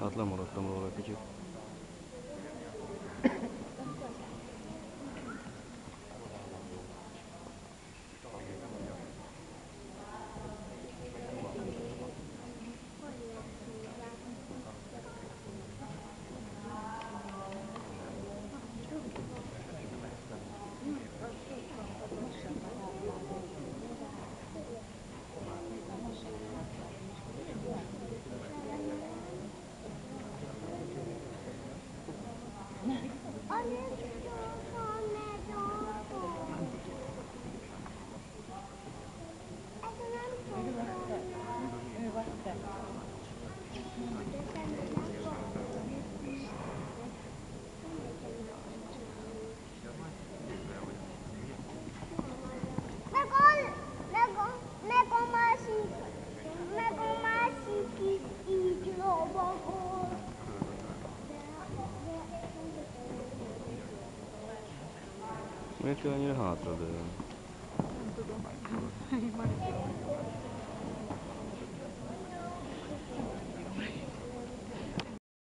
Hát lemaradtam róla egy kicsit. Meg a másik is így lovagol. Miért kell ennyire hátradőlni? Nem tudom. Én már itt vagyok.